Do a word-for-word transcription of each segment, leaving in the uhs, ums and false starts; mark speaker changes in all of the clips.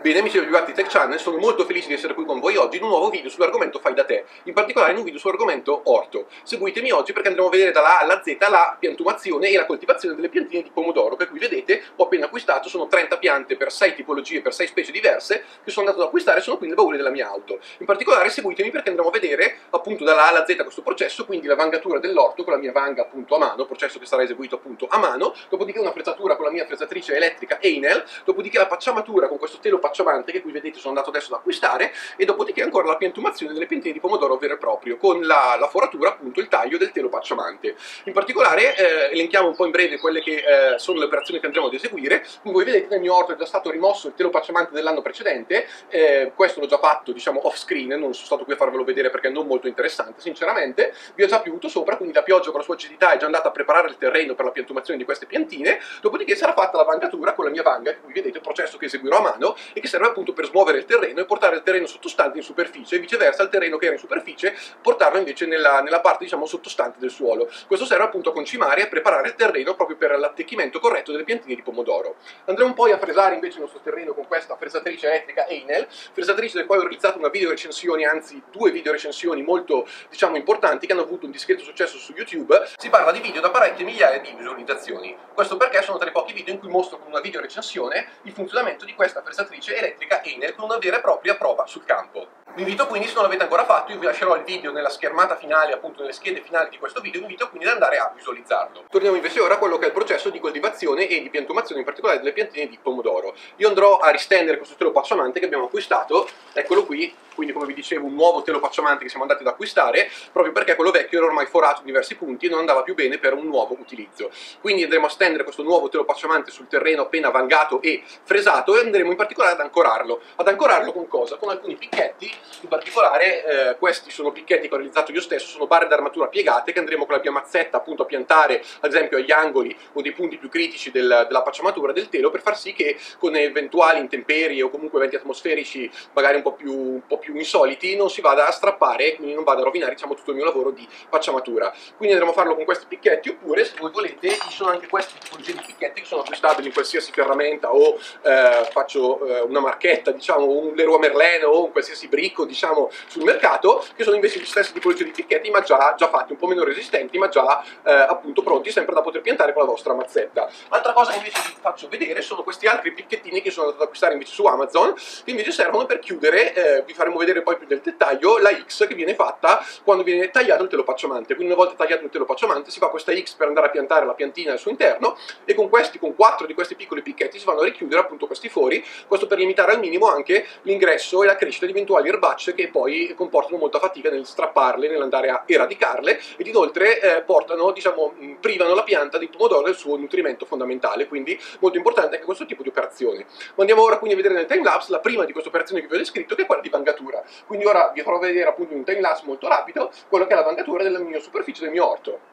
Speaker 1: Bene amici del Vivati Tech Channel, sono molto felice di essere qui con voi oggi in un nuovo video sull'argomento fai da te, in particolare in un video sull'argomento orto. Seguitemi oggi perché andremo a vedere dalla A alla Z la piantumazione e la coltivazione delle piantine di pomodoro, che qui vedete ho appena acquistato. Sono trenta piante per sei tipologie, per sei specie diverse, che sono andato ad acquistare e sono qui nel baule della mia auto. In particolare seguitemi perché andremo a vedere appunto dalla A alla Z questo processo, quindi la vangatura dell'orto con la mia vanga appunto a mano, processo che sarà eseguito appunto a mano, dopodiché una frezzatura con la mia frezzatrice elettrica Enel, dopodiché la pacciamatura con questo telo pacciamante che qui vedete sono andato adesso ad acquistare, e dopodiché ancora la piantumazione delle piantine di pomodoro vero e proprio, con la, la foratura appunto, il taglio del telo pacciamante. In particolare eh, elenchiamo un po' in breve quelle che eh, sono le operazioni che andremo ad eseguire. Come voi vedete nel mio orto è già stato rimosso il telo pacciamante dell'anno precedente, eh, questo l'ho già fatto diciamo off screen, non sono stato qui a farvelo vedere perché è non molto interessante sinceramente. Vi ho già piovuto sopra, quindi la pioggia con la sua acidità è già andata a preparare il terreno per la piantumazione di queste piantine, dopodiché sarà fatta la vangatura con la mia vanga, che qui vedete il processo che eseguirò a mano e che serve appunto per smuovere il terreno e portare il terreno sottostante in superficie, e viceversa il terreno che era in superficie portarlo invece nella, nella parte diciamo sottostante del suolo. Questo serve appunto a concimare e a preparare il terreno proprio per l'attecchimento corretto delle piantine di pomodoro. Andremo poi a fresare invece il nostro terreno con questa frezzatrice elettrica Enel, frezzatrice del quale ho realizzato una video recensione, anzi due video recensioni molto diciamo importanti che hanno avuto un discreto successo su YouTube. Si parla di video da parecchie migliaia di visualizzazioni. Questo perché sono tra i pochi video in cui mostro con una video recensione il funzionamento di questa frezzatrice elettrica Enel con una vera e propria prova sul campo. Vi invito quindi, se non l'avete ancora fatto, io vi lascerò il video nella schermata finale, appunto nelle schede finali di questo video, vi invito quindi ad andare a visualizzarlo. Torniamo invece ora a quello che è il processo di coltivazione e di piantumazione, in particolare delle piantine di pomodoro. Io andrò a ristendere questo telo pacciamante che abbiamo acquistato, eccolo qui, quindi come vi dicevo un nuovo telo pacciamante che siamo andati ad acquistare, proprio perché quello vecchio era ormai forato in diversi punti e non andava più bene per un nuovo utilizzo. Quindi andremo a stendere questo nuovo telo pacciamante sul terreno appena vangato e fresato, e andremo in particolare ad ancorarlo. Ad ancorarlo con cosa? Con alcuni picchetti. In particolare eh, questi sono picchetti che ho realizzato io stesso, sono barre d'armatura piegate che andremo con la mia mazzetta appunto a piantare ad esempio agli angoli o dei punti più critici del, della pacciamatura del telo, per far sì che con eventuali intemperie o comunque eventi atmosferici magari un po' più, un po' più insoliti non si vada a strappare e quindi non vada a rovinare diciamo tutto il mio lavoro di pacciamatura. Quindi andremo a farlo con questi picchetti, oppure se voi volete ci sono anche questi tipologie di picchetti che sono acquistabili in qualsiasi ferramenta o eh, faccio eh, una marchetta diciamo un Leroy Merlin o un qualsiasi bricco diciamo sul mercato, che sono invece gli stessi tipologie di picchetti ma già, già fatti, un po' meno resistenti ma già eh, appunto pronti sempre da poter piantare con la vostra mazzetta. Altra cosa che invece vi faccio vedere sono questi altri picchettini che sono andato ad acquistare invece su Amazon, che invece servono per chiudere, eh, vi faremo vedere poi più nel dettaglio, la X che viene fatta quando viene tagliato il telo pacciamante. Quindi una volta tagliato il telo pacciamante si fa questa X per andare a piantare la piantina al suo interno, e con questi, con quattro di questi piccoli picchetti si vanno a richiudere appunto questi fori, questo per limitare al minimo anche l'ingresso e la crescita di eventuali erbacce che poi comportano molta fatica nel strapparle, nell'andare a eradicarle, ed inoltre eh, portano, diciamo, privano la pianta di pomodoro del suo nutrimento fondamentale, quindi molto importante anche questo tipo di operazione. Ma andiamo ora quindi a vedere nel timelapse la prima di queste operazioni che vi ho descritto, che è quella di vangatura. Quindi ora vi farò vedere appunto in un timelapse molto rapido quello che è la vangatura della mia superficie del mio orto.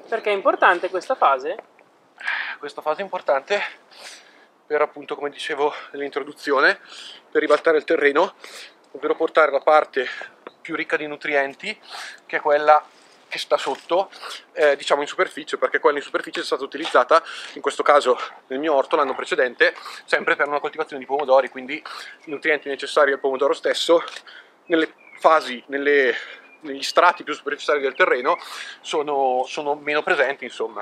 Speaker 2: Perché è importante questa fase?
Speaker 1: Questa fase è importante per, appunto, come dicevo nell'introduzione, per ribaltare il terreno, ovvero portare la parte più ricca di nutrienti, che è quella che sta sotto, eh, diciamo in superficie, perché quella in superficie è stata utilizzata, in questo caso nel mio orto l'anno precedente, sempre per una coltivazione di pomodori, quindi i nutrienti necessari al pomodoro stesso, nelle fasi, nelle, negli strati più superficiali del terreno, sono, sono meno presenti, insomma.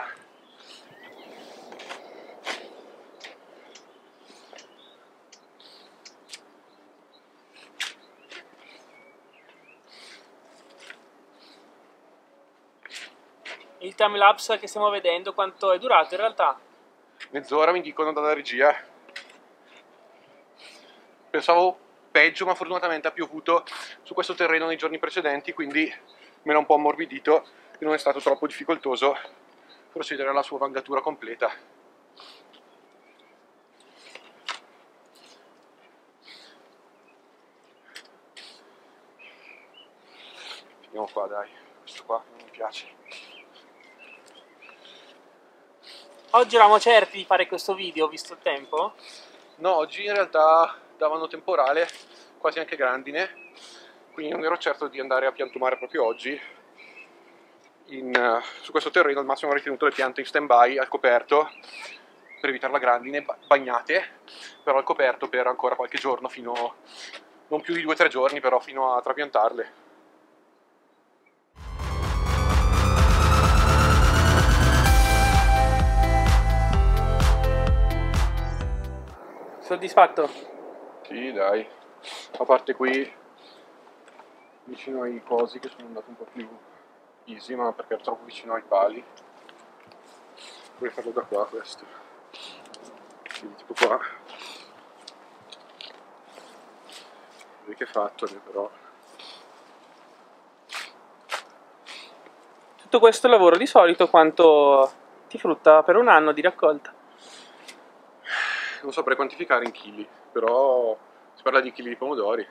Speaker 2: Il timelapse che stiamo vedendo quanto è durato in realtà?
Speaker 1: Mezz'ora mi dicono dalla regia. Pensavo peggio, ma fortunatamente ha piovuto su questo terreno nei giorni precedenti, quindi me l'ha un po' ammorbidito e non è stato troppo difficoltoso procedere alla sua vangatura completa. Finiamo qua, dai, questo qua non mi piace.
Speaker 2: Oggi eravamo certi di fare questo video, visto il tempo?
Speaker 1: No, oggi in realtà davano temporale, quasi anche grandine, quindi non ero certo di andare a piantumare proprio oggi. In, uh, su questo terreno al massimo avrei tenuto le piante in stand by al coperto per evitare la grandine, bagnate, però al coperto per ancora qualche giorno, fino non più di due o tre giorni, però fino a trapiantarle.
Speaker 2: Soddisfatto?
Speaker 1: Sì, dai, a parte qui vicino ai cosi che sono andato un po' più easy, ma perché ero troppo vicino ai pali. Puoi farlo da qua questo, quindi tipo qua. Vedi che fatto, però.
Speaker 2: Tutto questo lavoro di solito quanto ti frutta per un anno di raccolta?
Speaker 1: Non saprei quantificare in chili, però si parla di chili di pomodori.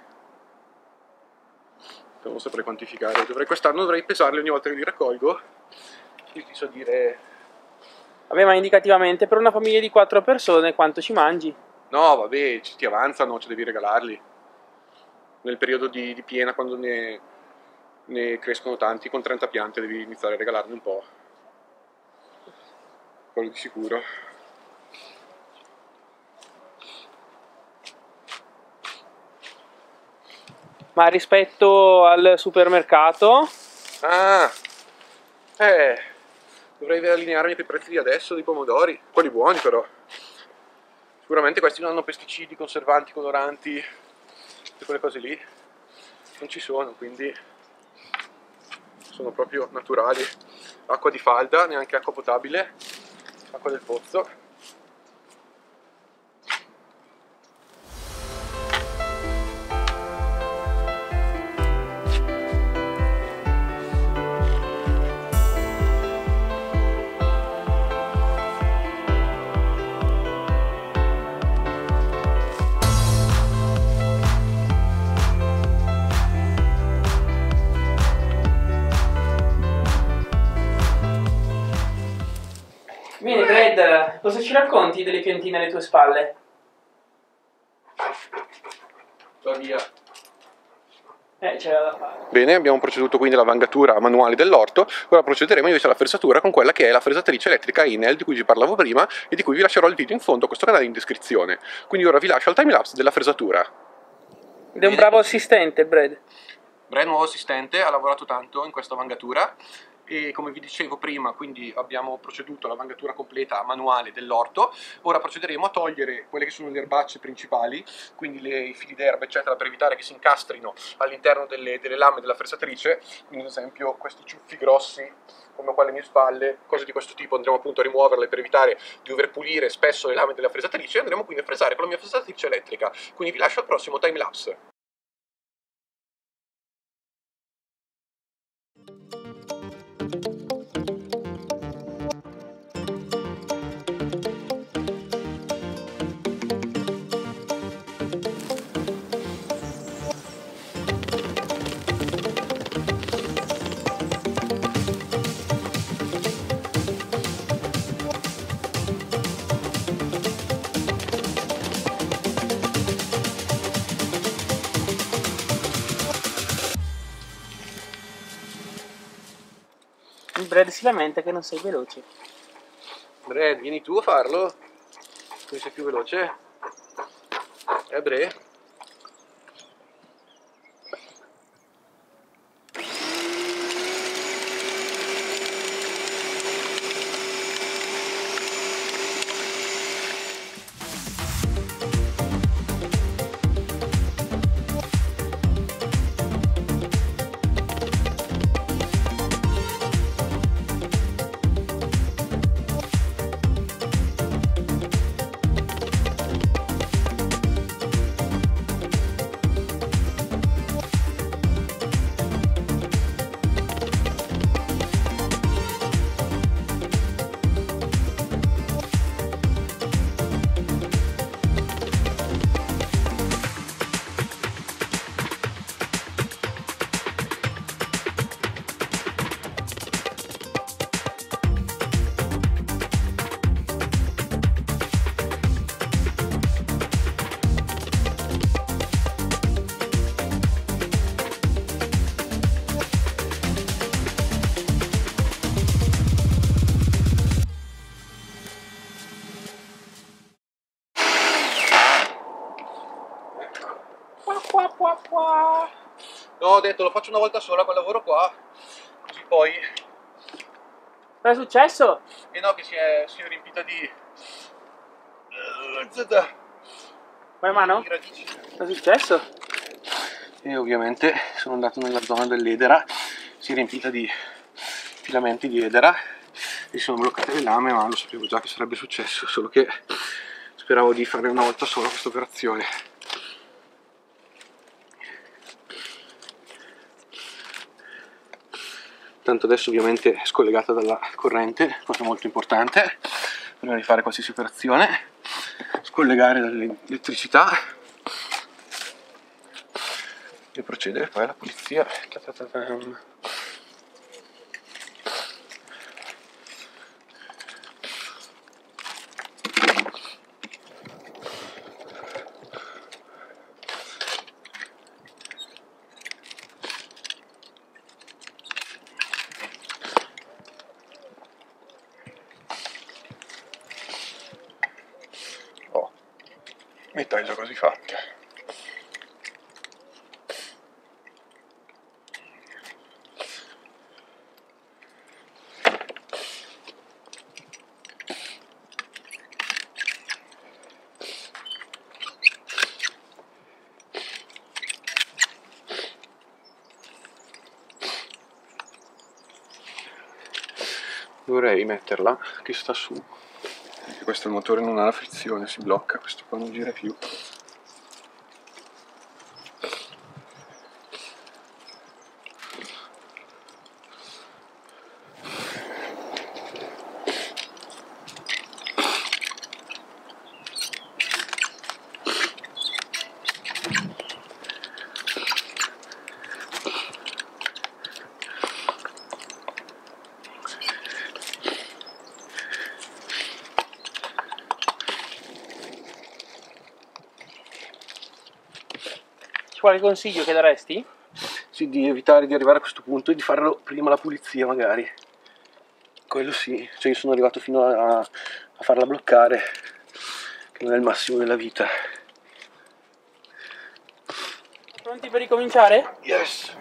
Speaker 1: Non saprei quantificare, dovrei, quest'anno dovrei pesarli ogni volta che li raccolgo e ti so dire.
Speaker 2: Vabbè, ma indicativamente per una famiglia di quattro persone quanto ci mangi?
Speaker 1: No, vabbè, ci ti avanzano, ci devi regalarli. Nel periodo di, di piena, quando ne, ne crescono tanti, con trenta piante devi iniziare a regalarne un po'. Quello di sicuro.
Speaker 2: Ma rispetto al supermercato?
Speaker 1: Ah, eh, dovrei allinearmi con i prezzi di adesso dei pomodori, quelli buoni però. Sicuramente questi non hanno pesticidi, conservanti, coloranti, tutte quelle cose lì. Non ci sono, quindi sono proprio naturali. Acqua di falda, neanche acqua potabile, acqua del pozzo.
Speaker 2: Bene, Brad, cosa ci racconti delle piantine alle tue spalle?
Speaker 1: Va via.
Speaker 2: Eh, c'era da fare.
Speaker 1: Bene, abbiamo proceduto quindi alla vangatura manuale dell'orto, ora procederemo invece alla fresatura con quella che è la fresatrice elettrica Enel di cui vi parlavo prima e di cui vi lascerò il video in fondo a questo canale in descrizione. Quindi ora vi lascio al timelapse della fresatura.
Speaker 2: Ed è un bravo assistente, Brad.
Speaker 1: Brad, nuovo assistente, ha lavorato tanto in questa vangatura e come vi dicevo prima, quindi abbiamo proceduto alla vangatura completa manuale dell'orto. Ora procederemo a togliere quelle che sono le erbacce principali, quindi le, i fili d'erba eccetera, per evitare che si incastrino all'interno delle, delle lame della fresatrice. Quindi ad esempio questi ciuffi grossi come qua alle mie spalle, cose di questo tipo, andremo appunto a rimuoverle per evitare di dover pulire spesso le lame della fresatrice e andremo quindi a fresare con la mia fresatrice elettrica. Quindi vi lascio al prossimo timelapse.
Speaker 2: Brad si lamenta che non sei veloce.
Speaker 1: Brad, vieni tu a farlo? Tu sei più veloce? Eh, Bre? No, ho detto lo faccio una volta sola quel lavoro qua, così poi...
Speaker 2: Cosa è successo?
Speaker 1: E no, che si è, si è riempita di...
Speaker 2: Come mano?
Speaker 1: di radici.
Speaker 2: Cosa è successo?
Speaker 1: E ovviamente sono andato nella zona dell'edera, si è riempita di filamenti di edera e si sono bloccate le lame, ma lo sapevo già che sarebbe successo, solo che speravo di fare una volta sola questa operazione. Tanto adesso ovviamente è scollegata dalla corrente, cosa molto importante prima di fare qualsiasi operazione, scollegare dall'elettricità e procedere poi alla pulizia. Metà è già quasi fatta. Dovrei metterla che sta su. Questo il motore non ha la frizione, si blocca, questo qua non gira più.
Speaker 2: Qualche consiglio che daresti?
Speaker 1: Sì, di evitare di arrivare a questo punto e di farlo prima la pulizia magari. Quello sì, cioè io sono arrivato fino a, a farla bloccare, che non è il massimo della vita.
Speaker 2: Pronti per ricominciare?
Speaker 1: Yes!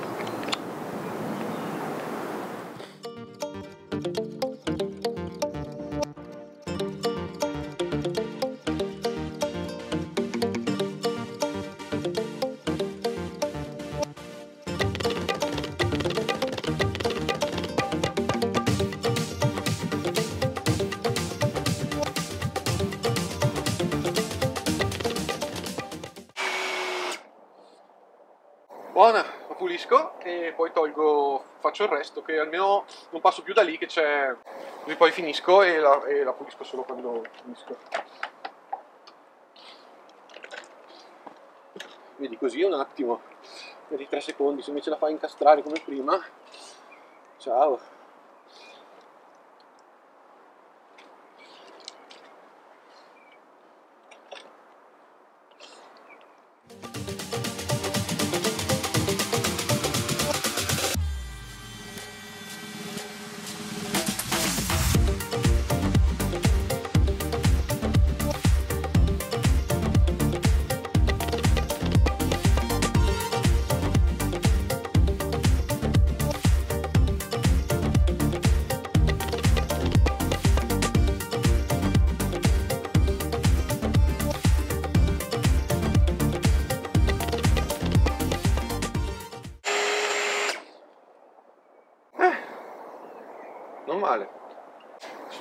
Speaker 1: Buona, la pulisco e poi tolgo, faccio il resto, che almeno non passo più da lì, che c'è, così poi finisco e la, e la pulisco solo quando finisco. Vedi, così un attimo, vedi tre secondi, se invece la fai incastrare come prima, ciao.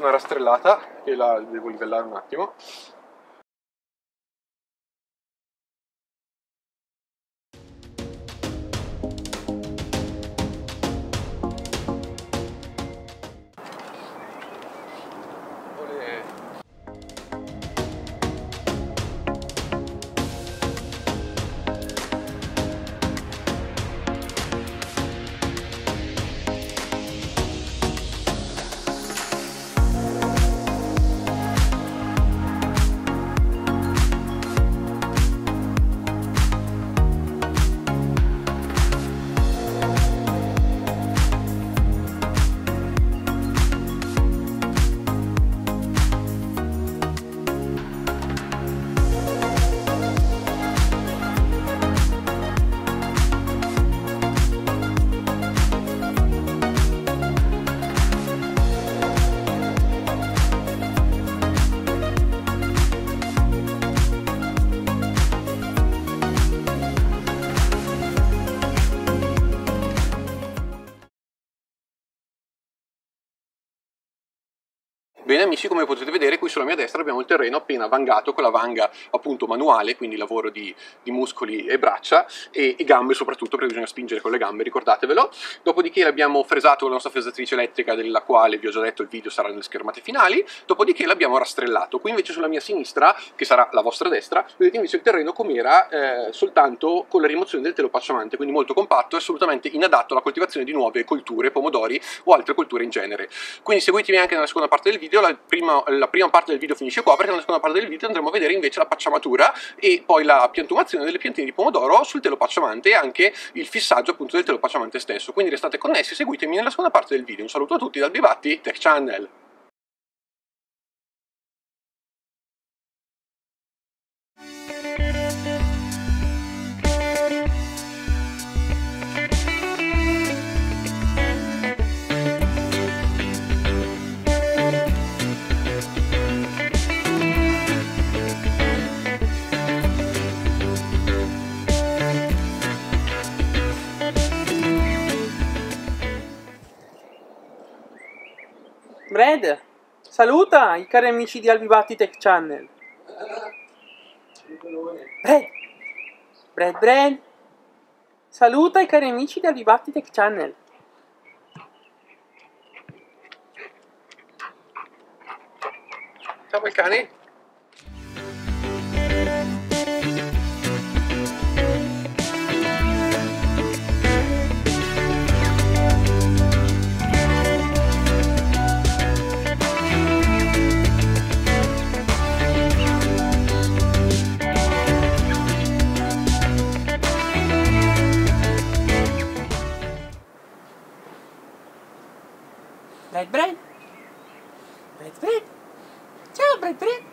Speaker 1: una rastrellata e la devo livellare un attimo. Bene amici, come potete vedere qui sulla mia destra abbiamo il terreno appena vangato con la vanga appunto manuale, quindi lavoro di, di muscoli e braccia e, e gambe soprattutto, perché bisogna spingere con le gambe, ricordatevelo. Dopodiché l'abbiamo fresato con la nostra fresatrice elettrica, della quale vi ho già detto il video sarà nelle schermate finali. Dopodiché l'abbiamo rastrellato. Qui invece sulla mia sinistra, che sarà la vostra destra, vedete invece il terreno com'era eh, soltanto con la rimozione del telo pacciamante, quindi molto compatto e assolutamente inadatto alla coltivazione di nuove colture, pomodori o altre colture in genere. Quindi seguitemi anche nella seconda parte del video. La prima, la prima parte del video finisce qua, perché nella seconda parte del video andremo a vedere invece la pacciamatura e poi la piantumazione delle piantine di pomodoro sul telo pacciamante e anche il fissaggio appunto del telo pacciamante stesso. Quindi restate connessi, seguitemi nella seconda parte del video. Un saluto a tutti dal Bivatti Tech Channel.
Speaker 2: Brad, saluta i cari amici di Albivatti Tech Channel. Brad, Brad, Brad, saluta i cari amici di Albivatti Tech Channel.
Speaker 1: Ciao il cane.
Speaker 2: Brad, Brad, Brad, Brad, ciao Brad, Brad.